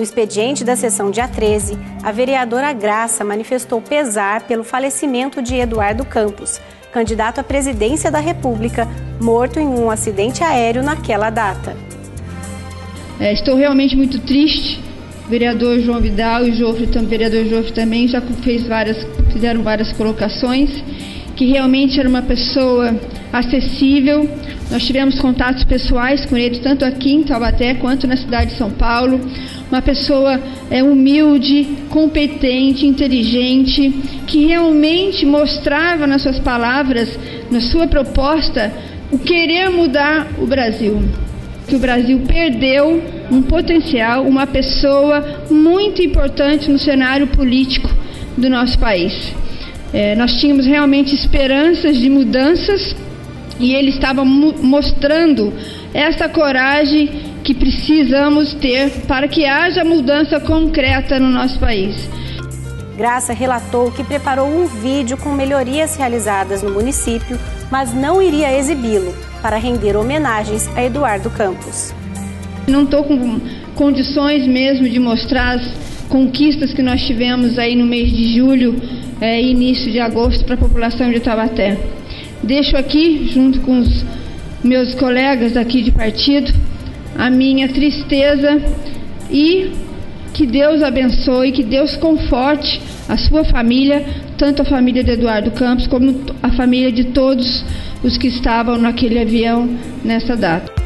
No expediente da sessão dia 13, a vereadora Graça manifestou pesar pelo falecimento de Eduardo Campos, candidato à presidência da República, morto em um acidente aéreo naquela data. Estou realmente muito triste. O vereador João Vidal e o vereador Jofre também já fizeram várias colocações, que realmente era uma pessoa acessível. Nós tivemos contatos pessoais com ele, tanto aqui em Taubaté quanto na cidade de São Paulo. Uma pessoa humilde, competente, inteligente, que realmente mostrava nas suas palavras, na sua proposta, o querer mudar o Brasil. Que o Brasil perdeu um potencial, uma pessoa muito importante no cenário político do nosso país. Nós tínhamos realmente esperanças de mudanças e ele estava mostrando essa coragem que precisamos ter para que haja mudança concreta no nosso país. Graça relatou que preparou um vídeo com melhorias realizadas no município, mas não iria exibi-lo para render homenagens a Eduardo Campos. Não estou com condições mesmo de mostrar as conquistas que nós tivemos aí no mês de julho e início de agosto para a população de Taubaté. Deixo aqui, junto com os meus colegas aqui de partido, a minha tristeza e que Deus abençoe, que Deus conforte a sua família, tanto a família de Eduardo Campos como a família de todos os que estavam naquele avião nessa data.